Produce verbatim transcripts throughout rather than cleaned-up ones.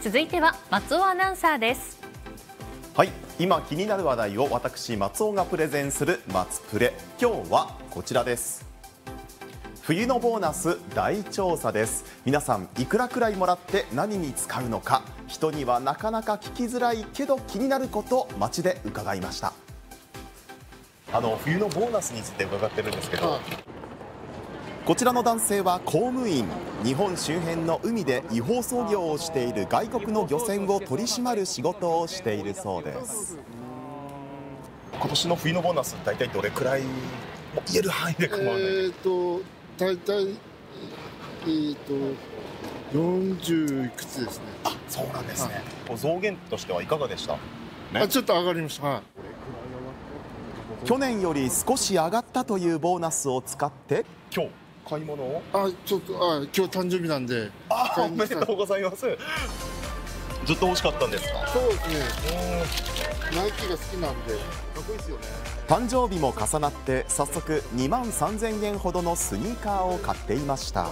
続いては松尾アナウンサーです。 はい、今気になる話題を私松尾がプレゼンする松プレ。今日はこちらです。冬のボーナス大調査です。皆さんいくらくらいもらって何に使うのか、人にはなかなか聞きづらいけど気になること街で伺いました。あの冬のボーナスについて伺ってるんですけど、こちらの男性は公務員。日本周辺の海で違法操業をしている外国の漁船を取り締まる仕事をしているそうです。今年の冬のボーナス大体どれくらい、言える範囲で構わない。 えーと大体えーとよんじゅういくつですね。 あ、そうなんですね。はい、増減としてはいかがでした？ね、 あ、ちょっと上がりました。はい、 去年より少し上がったというボーナスを使って今日買い物を、 あ、ちょっとあ今日誕生日なんで。 あ、おめでとうございます。ずっと欲しかったんですか？ そうですね。ナイキが好きなんで。かっこいいですよね。 誕生日も重なって早速にまんさんぜんえんほどのスニーカーを買っていました。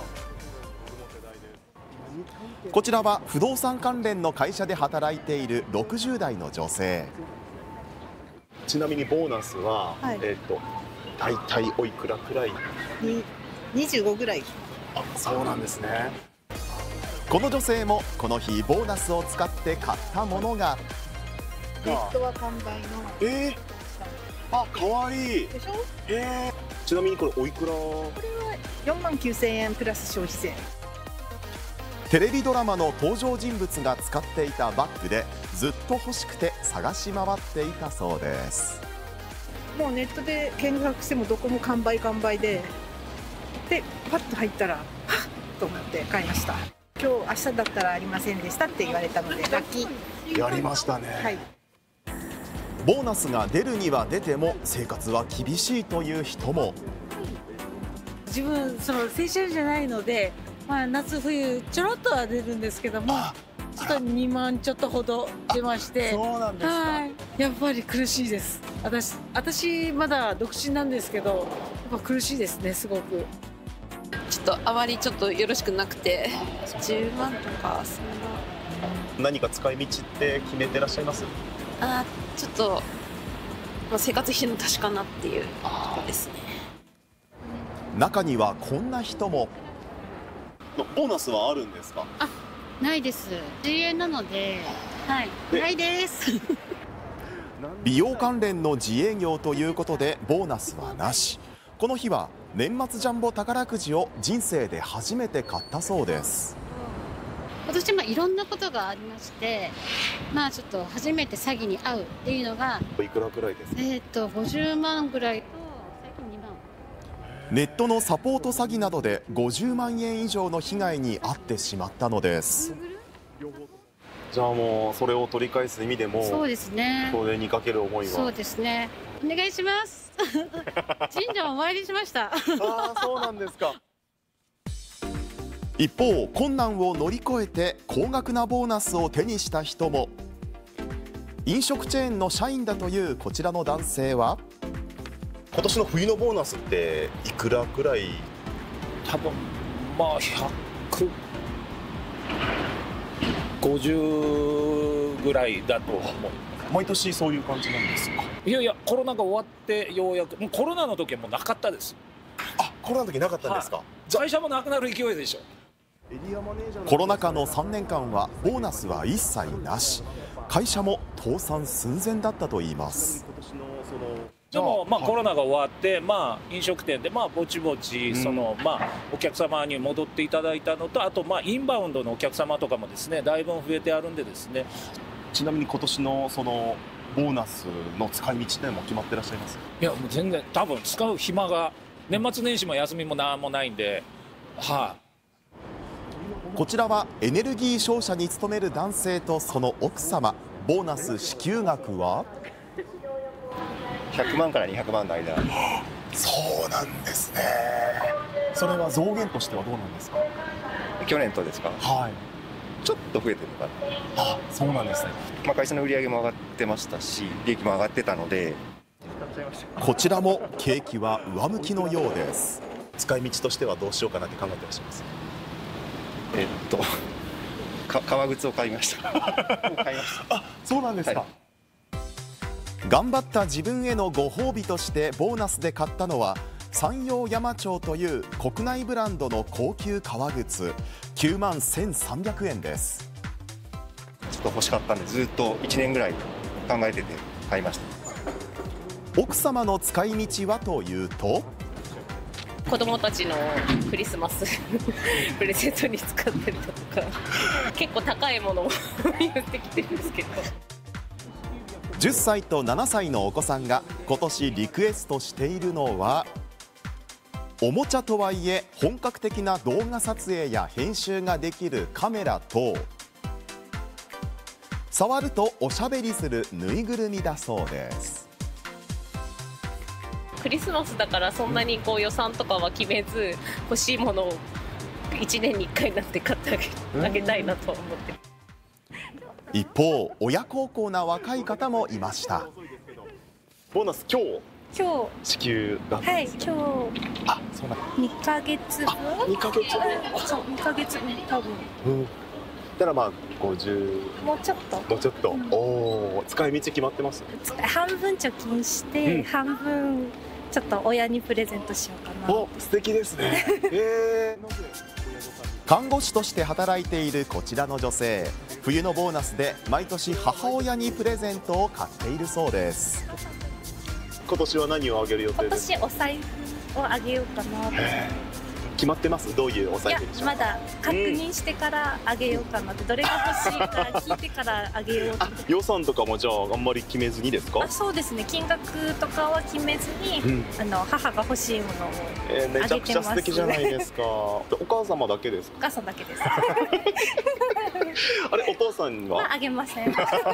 こちらは不動産関連の会社で働いているろくじゅうだいの女性。ちなみにボーナスは、はい、えっと大体おいくらくらい？ にじゅうごぐらい。 あ、そうなんですね。この女性もこの日ボーナスを使って買ったものが、 ネットは完売の。 えー、あ、かわいいでしょ。 えー、ちなみにこれおいくら？ これはよんまんきゅうせんえんプラス消費税。 テレビドラマの登場人物が使っていたバッグでずっと欲しくて探し回っていたそうです。 もうネットで検索してもどこも完売完売で、でパッと入ったらはっと思って買いました。今日明日だったらありませんでしたって言われたのでラッキー。 やりましたね。 はい。 ボーナスが出るには出ても生活は厳しいという人も。 自分その正社員じゃないので、まあ、夏冬ちょろっとは出るんですけども、ちょっとにまんちょっとほど出まして。 そうなんですか。 はい、やっぱり苦しいです。私私まだ独身なんですけど、やっぱ苦しいですね、すごく。 ちょっとあまりちょっとよろしくなくて、じゅうまんとかそんな。 何か使い道って決めてらっしゃいます？ あ、ちょっと、まあ、生活費の足しかなっていうとこですね。 中にはこんな人も。ボーナスはあるんですか？ あ、ないです。自営なので、はい、ないです。 美容関連の自営業ということでボーナスはなし。この日は年末ジャンボ宝くじを人生で初めて買ったそうです。 今年もいろんなことがありまして、まあちょっと初めて詐欺に遭うっていうのが、 いくらくらいですか？ えっとごじゅうまんぐらいと最近にまん。 ネットのサポート詐欺などでごじゅうまんえん以上の被害に遭ってしまったのです。じゃあもうそれを取り返す意味でも、 そうですね。 それにかける思いは。 そうですね。お願いします。神社お参りしました。 ああ、そうなんですか。一方、困難を乗り越えて高額なボーナスを手にした人も。飲食チェーンの社員だというこちらの男性は、今年の冬のボーナスっていくらくらい？ 多分まあひゃくごじゅうぐらいだと思う。 毎年そういう感じなんですか？ いやいや、コロナが終わってようやく。もうコロナの時はもうなかったです。 あ、コロナの時なかったんですか？ はい、会社もなくなる勢いでしょ。 コロナ禍のさんねんかんはボーナスは一切なし。会社も倒産寸前だったといいます。 でもまあコロナが終わって、まあ飲食店でまあぼちぼちそのまあお客様に戻っていただいたのと、あとまあインバウンドのお客様とかもですね、だいぶ増えてあるんでですね。 ちなみに今年のそのボーナスの使い道っても決まってらっしゃいます？ いや、もう全然多分使う暇が、年末年始も休みもなんもないんで、はい、 こちらはエネルギー商社に勤める男性とその奥様。ボーナス支給額はひゃくまんからにひゃくまんの間。 そうなんですね。それは増減としてはどうなんですか？ 去年とですか？ はい。 ちょっと増えてるかな。 あ、そうなんですね。 まあ会社の売り上げも上がってましたし、利益も上がってたので。 こちらも景気は上向きのようです。使い道としてはどうしようかなって考えてらっしゃいます？ えっとか革靴を買いました。もう買いました。 あ、そうなんですか。 はい、 頑張った自分へのご褒美としてボーナスで買ったのは山陽山町という国内ブランドの高級革靴きゅうまんせんさんびゃくえんです。 ちょっと欲しかったんでずっといちねんぐらい考えてて買いました。 奥様の使い道はというと、 子供たちのクリスマスプレゼントに使ったりだとか結構高いものを言ってきてるんですけど、 じゅっさいとななさいのお子さんが今年リクエストしているのは、おもちゃとはいえ本格的な動画撮影や編集ができるカメラと、触るとおしゃべりするぬいぐるみだそうです。 クリスマスだからそんなにこう予算とかは決めず、欲しいものをいちねんにいっかいになって買ってあ げ, あげたいなと思ってる。 一方、親孝行な若い方もいました。ボーナス今日今日支給だったんですか？はい、 今日あ、そうなんだ。 にかげつぶん？ にかげつぶん。 そう、にかげつぶん多分。 うん。だからまあごじゅうもうちょっと。 もうちょっと。うん、おお、使い道決まってます？ 半分貯金して、うん、半分ちょっと親にプレゼントしようかな。 お、素敵ですね。えー、看護師として働いているこちらの女性、冬のボーナスで毎年母親にプレゼントを買っているそうです。今年は何をあげる予定ですか？ 今年お財布をあげようかなと。 決まってます？どういうお財布にしますか？ いや、まだ確認してからあげようかなって、うん、どれが欲しいか聞いてからあげようと。 予算とかもじゃああんまり決めずにですか？ あ、そうですね、金額とかは決めずに、うん、あの母が欲しいものをあげてます。 えー、めちゃくちゃ素敵じゃないですか。お母様だけですか？ お母さんだけです。 あれ、お父さんは？ まあ、あげません。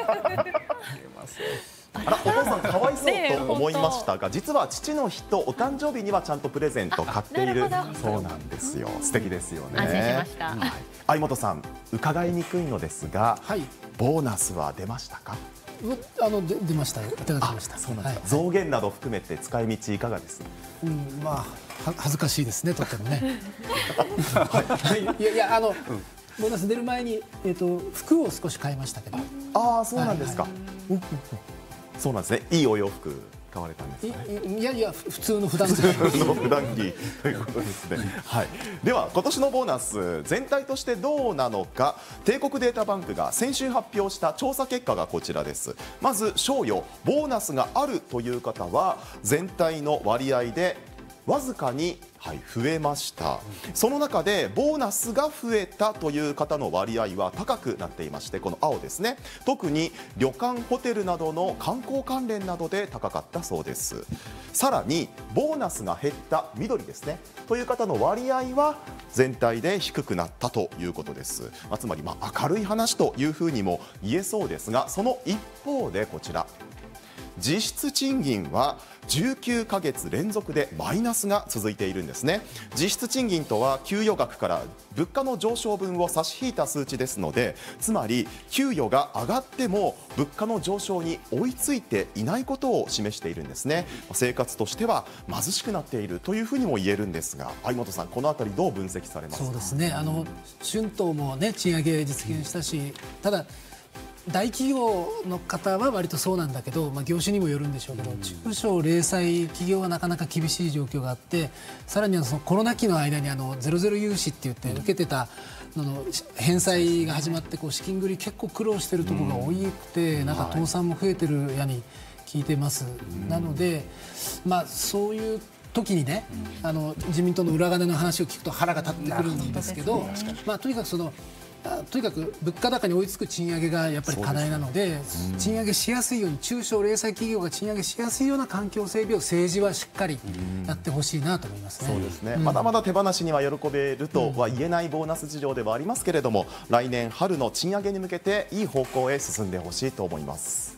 あら、お父さんかわいそうと思いましたが、実は父の日とお誕生日にはちゃんとプレゼント買っているそうなんですよ。素敵ですよね。 安心しました。 相本さん、伺いにくいのですが、はい、ボーナスは出ましたか？ あので出ましたよ。いただきました。 そうなんですか。はい、増減など含めて使い道いかがです？ うん、まあ恥ずかしいですね、とってもね。はい、いやいや、あの、うん、ボーナス出る前にえっと服を少し買いましたけど。 ああ、そうなんですか。はいはい、そうなんですね。いいお洋服買われたんですかね。 いやいや、普通の普段着の普段着ということですね。はい。では今年のボーナス全体としてどうなのか、帝国データバンクが先週発表した調査結果がこちらです。まず賞与ボーナスがあるという方は全体の割合でわずかに、はい、増えました。その中でボーナスが増えたという方の割合は高くなっていまして、この青ですね、特に旅館ホテルなどの観光関連などで高かったそうです。さらにボーナスが減った緑ですねという方の割合は全体で低くなったということです。まあ、つまりまあ明るい話というふうにも言えそうですが、その一方でこちら実質賃金はじゅうきゅうかげつ連続でマイナスが続いているんですね。実質賃金とは給与額から物価の上昇分を差し引いた数値ですので、つまり給与が上がっても物価の上昇に追いついていないことを示しているんですね。生活としては貧しくなっているというふうにも言えるんですが、相本さん、このあたりどう分析されますか？ そうですね、あの春闘も、ね、賃上げ実現したし、ただ大企業の方は割とそうなんだけど、まあ、業種にもよるんでしょうけど、中小零細企業はなかなか厳しい状況があって、さらにはそのコロナ期の間にあのゼロゼロ融資って言って受けてたのの返済が始まって、こう資金繰り結構苦労しているところが多くて、なんか倒産も増えてるやに聞いてます。なので、まあ、そういう時にね、あの自民党の裏金の話を聞くと腹が立ってくるんですけど、まあ、とにかくそのとにかく物価高に追いつく賃上げがやっぱり課題なので、賃上げしやすいように、中小零細企業が賃上げしやすいような環境整備を政治はしっかりやってほしいなと思いますね。 そうですね、うん、まだまだ手放しには喜べるとは言えないボーナス事情ではありますけれども、来年春の賃上げに向けていい方向へ進んでほしいと思います。